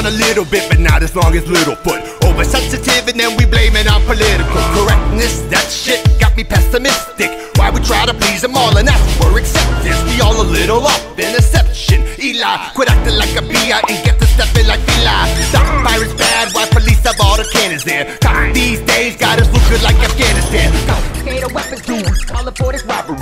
down a little bit, but not as long as Littlefoot. Oversensitive and then we blame it on political correctness. That shit got me pessimistic. Why we try to please them all and ask for acceptance? We all a little off in deception. Eli, quit acting like a B.I. and get to stepping like Eli. Stop pirates bad, why police have all the cannons there? Cops these days got us look good like Afghanistan. Confiscate our weapons, dude, all for this robbery.